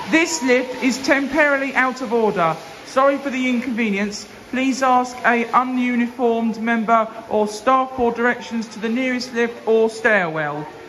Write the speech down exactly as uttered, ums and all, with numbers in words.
This lift is temporarily out of order. Sorry for the inconvenience. Please ask a ununiformed member or staff for directions to the nearest lift or stairwell.